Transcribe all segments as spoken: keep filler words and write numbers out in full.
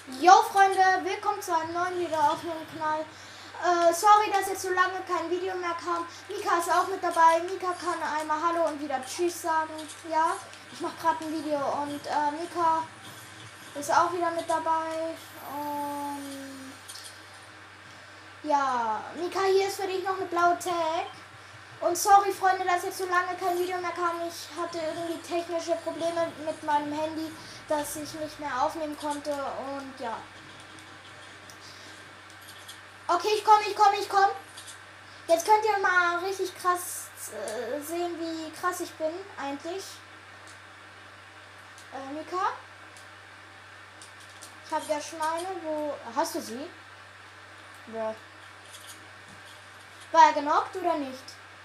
Jo Freunde, willkommen zu einem neuen Video auf meinem Kanal. Äh, sorry, dass jetzt so lange kein Video mehr kam. Mika ist auch mit dabei. Mika kann einmal Hallo und wieder Tschüss sagen. Ja, ich mache gerade ein Video und äh, Mika ist auch wieder mit dabei. Und ja, Mika, hier ist für dich noch eine blaue Tag. Und sorry Freunde, dass jetzt so lange kein Video mehr kam. Ich hatte irgendwie technische Probleme mit meinem Handy, dass ich nicht mehr aufnehmen konnte und ja. Okay, ich komme, ich komme, ich komme. Jetzt könnt ihr mal richtig krass äh, sehen, wie krass ich bin eigentlich. Äh, Mika? Ich habe ja schon eine, wo... Hast du sie? Ja. War er genockt oder nicht?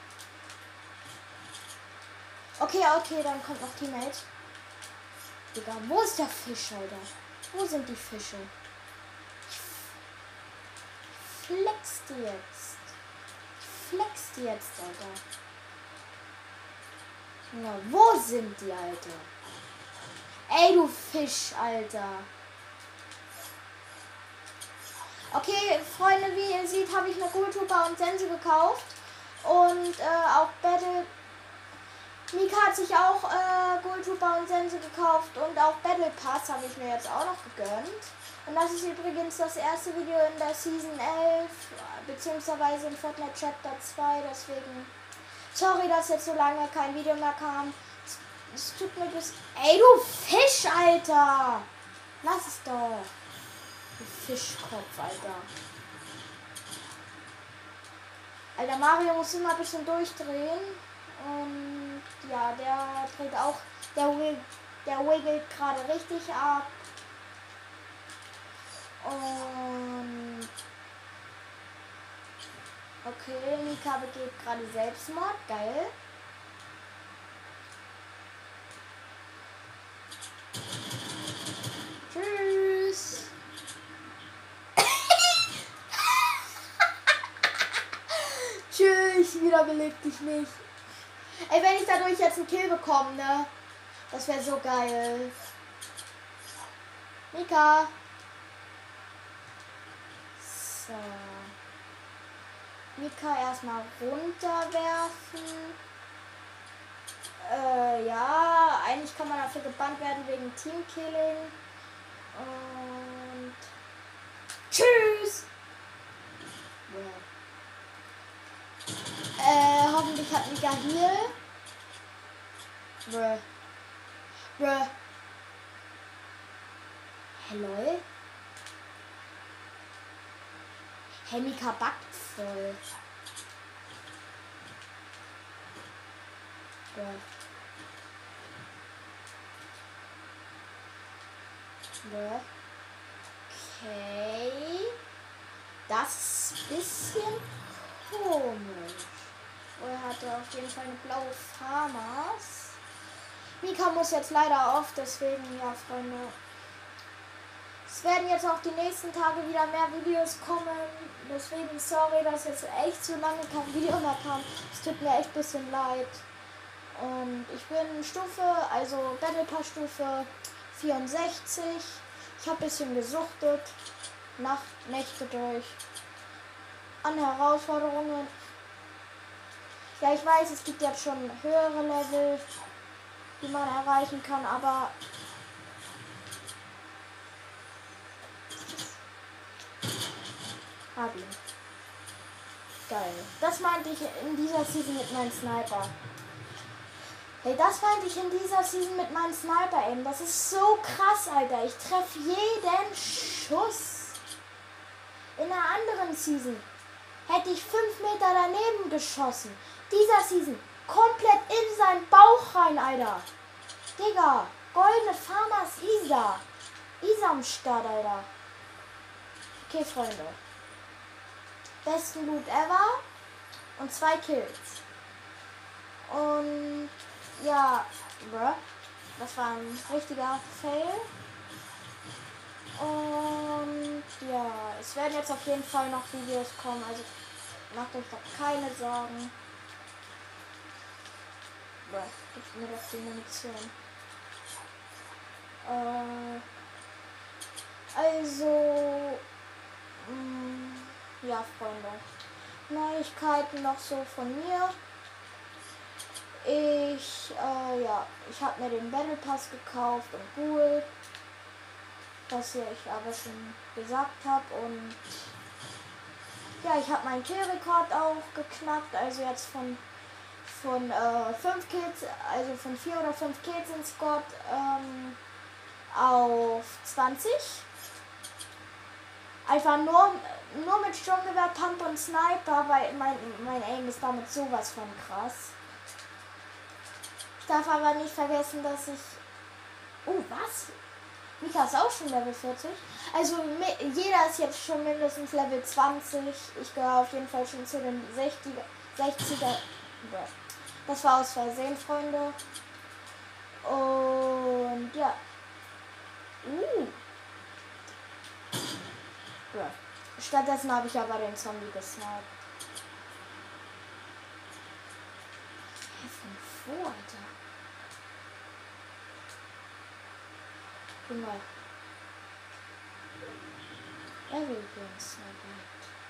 Okay, okay, dann kommt noch Teammate. Digga, wo ist der Fisch, Alter? Wo sind die Fische? Ich flex die jetzt. Ich flex die jetzt, Alter. Ja, wo sind die, Alter? Ey, du Fisch, Alter. Okay, Freunde, wie ihr seht, habe ich eine Goldtuber und Sense gekauft. Und äh, auch Battle... Mika hat sich auch äh, Goldtuber und Sense gekauft und auch Battle Pass habe ich mir jetzt auch noch gegönnt. Und das ist übrigens das erste Video in der Season elf, beziehungsweise in Fortnite Chapter zwei, deswegen sorry, dass jetzt so lange kein Video mehr kam. Es, es tut mir bis... Ey, du Fisch, Alter! Lass es doch. Du Fischkopf, Alter. Alter, Mario muss immer ein bisschen durchdrehen. Und ja, der dreht auch, der, der wiggelt gerade richtig ab. Und okay, Mika begeht gerade Selbstmord, geil. Tschüss. Tschüss, wiederbelebt dich nicht. Ey, wenn ich dadurch jetzt einen Kill bekomme, ne? Das wäre so geil. Mika. So. Mika erstmal runterwerfen. Äh, ja, eigentlich kann man dafür gebannt werden wegen Teamkilling. Und tschüss. Ja. Äh, hoffentlich hat Mika hier. Bruh. Bruh. Hello? Hey, Mika backt voll. Bruh. Bruh. Okay. Das ist ein bisschen komisch. Er hatte auf jeden Fall eine blaue Farmers. Mika muss jetzt leider auf, deswegen, ja, Freunde. Es werden jetzt auch die nächsten Tage wieder mehr Videos kommen. Deswegen sorry, dass jetzt echt so lange kein Video mehr kam. Es tut mir echt ein bisschen leid. Und ich bin Stufe, also Battle Pass Stufe vierundsechzig. Ich habe ein bisschen gesuchtet. Nacht, Nächte durch. An Herausforderungen. Ja, ich weiß, es gibt jetzt schon höhere Level, die man erreichen kann, aber hab ihn. Geil. Das meinte ich in dieser Season mit meinem Sniper. Hey, das meinte ich in dieser Season mit meinem Sniper eben. Das ist so krass, Alter. Ich treffe jeden Schuss. In einer anderen Season hätte ich fünf Meter daneben geschossen. Dieser Season komplett in seinen Bauch rein, Alter. Digga, goldene Farmers Isa. Isa am Start, Alter. Okay, Freunde. Besten Loot ever. Und zwei Kills. Und ja, bruh, das war ein richtiger Fail. Und ja, es werden jetzt auf jeden Fall noch Videos kommen, also macht euch da keine Sorgen. Bruh, gib mir doch die Munition. Äh, Also, mh, ja, Freunde. Neuigkeiten noch so von mir. Ich, äh, ja, ich habe mir den Battle Pass gekauft und cool, was ich aber schon gesagt habe. Und ja, ich habe meinen Kill-Rekord auch geknackt, also jetzt von von äh, fünf Kills, also von vier oder fünf Kills in Squad ähm, auf zwanzig. Einfach nur, nur mit Sturmgewehr, Pump und Sniper, weil mein, mein Aim ist damit sowas von krass. Ich darf aber nicht vergessen, dass ich... Oh, was? Mika ist auch schon Level vierzig. Also jeder ist jetzt schon mindestens Level zwanzig. Ich gehöre auf jeden Fall schon zu den sechziger. sechziger. Das war aus Versehen, Freunde. Und ja. Uh. Ja. Stattdessen habe ich aber den Zombie gesniped. Von wo, Alter? Guck mal. Er will den snipen.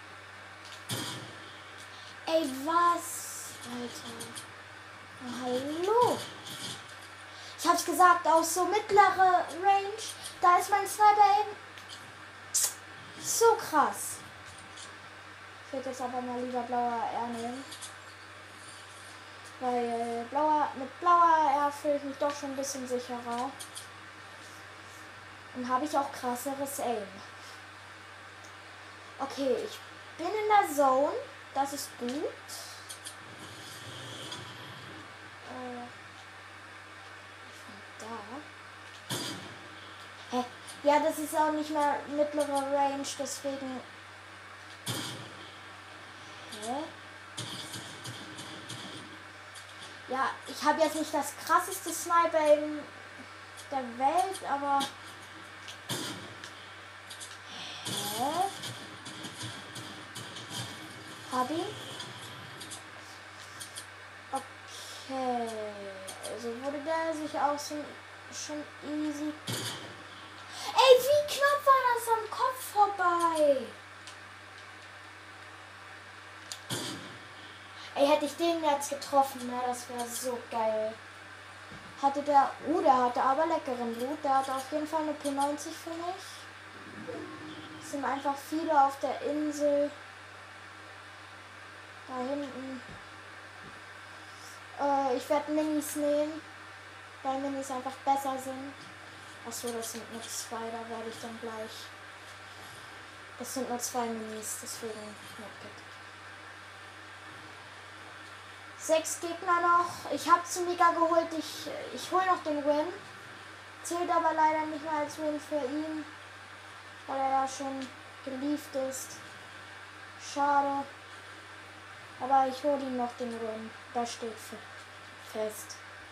Ey, was? Alter. Oh, hallo. Ich hab's gesagt, aus so mittlere Range, da ist mein Sniper eben so krass. Ich würde jetzt aber mal lieber blauer R nehmen. Weil blauer, mit blauer R fühle ich mich doch schon ein bisschen sicherer. Und habe ich auch krasseres Aim. Okay, ich bin in der Zone. Das ist gut. Äh, da. Hä? Ja, das ist auch nicht mehr mittlere Range, deswegen... Hä? Ja, ich habe jetzt nicht das krasseste Sniper in der Welt, aber... Hä? Hab ihn? Okay. Also wurde der sich auch so schon easy... Ey, wie knapp war das am Kopf vorbei? Ey, hätte ich den jetzt getroffen, ne, das wäre so geil. Hatte der... Oh, der hatte aber leckeren Loot. Der hat auf jeden Fall eine P neunzig für mich. Es sind einfach viele auf der Insel. Da hinten. Äh, ich werde Minis nehmen, weil Minis einfach besser sind. Achso, das sind nur zwei, da werde ich dann gleich. Das sind nur zwei Minis, deswegen. Sechs Gegner noch. Ich habe zu Mika geholt. Ich, ich hole noch den Win. Zählt aber leider nicht mehr als Win für ihn, weil er ja schon gelieft ist. Schade. Aber ich hole ihm noch den Win. Das steht fest.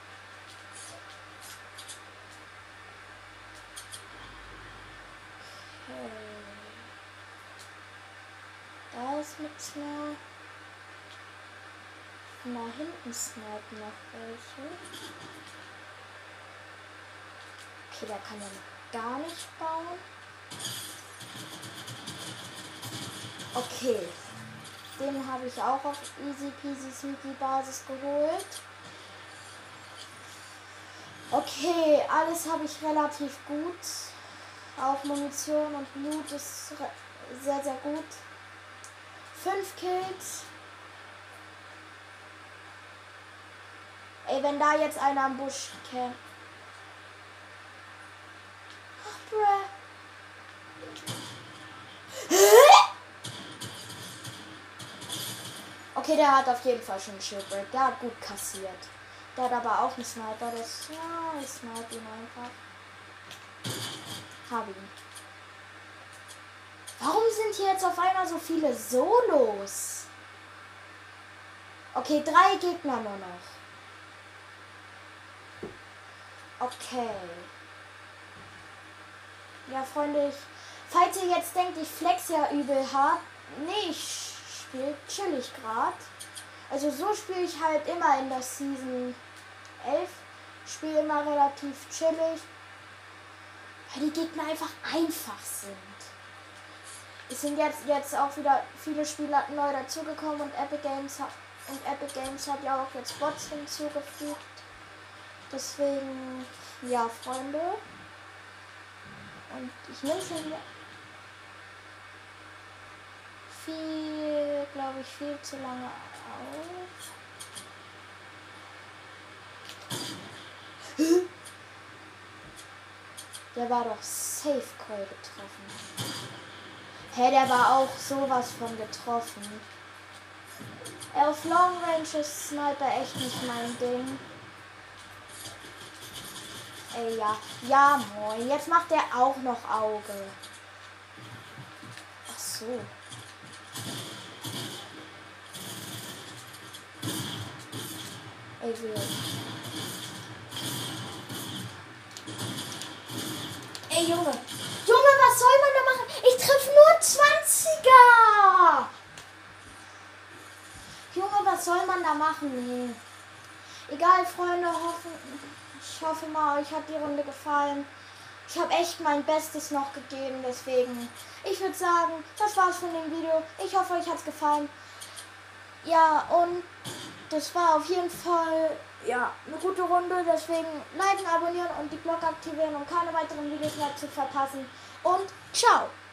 Okay. Da ist nichts mehr. Da hinten snipen noch welche. Okay, der kann ja gar nicht bauen. Okay. Den habe ich auch auf Easy Peasy Sneaky Basis geholt. Okay, alles habe ich relativ gut. Auch Munition und Loot ist sehr, sehr gut. Fünf Kills. Ey, wenn da jetzt einer am Busch käme. Ach, bruh. Okay, der hat auf jeden Fall schon einen Shieldbreak. Der hat gut kassiert. Der hat aber auch einen Sniper. Das, ja, ich snipe ihn einfach. Hab ihn. Warum sind hier jetzt auf einmal so viele Solos? Okay, drei Gegner nur noch. Okay. Ja, Freunde, ich, falls ihr jetzt denkt, ich flex ja übel hart. Nee, ich spiele chillig gerade. Also so spiele ich halt immer in der Season elf. Spiele immer relativ chillig. Weil die Gegner einfach einfach sind. Es sind jetzt, jetzt auch wieder viele Spieler neu dazugekommen und Epic Games hat und Epic Games hat ja auch jetzt Bots hinzugefügt. Deswegen, ja, Freunde. Und ich nehme schon viel, glaube ich, viel zu lange auf. Der war doch safe Call getroffen. Hä, hey, der war auch sowas von getroffen. Auf Long Range ist Sniper echt nicht mein Ding. Ey, ja. Ja, moin. Jetzt macht er auch noch Auge. Ach so. Ey, will. Ey, Junge. Junge, was soll man da machen? Ich triff nur zwanziger. Junge, was soll man da machen? Nee. Egal, Freunde, hoffen, ich hoffe mal, euch hat die Runde gefallen. Ich habe echt mein Bestes noch gegeben, deswegen, ich würde sagen, das war's von dem Video. Ich hoffe, euch hat's gefallen. Ja, und das war auf jeden Fall ja eine gute Runde, deswegen liken, abonnieren und die Glocke aktivieren, um keine weiteren Videos mehr zu verpassen. Und ciao!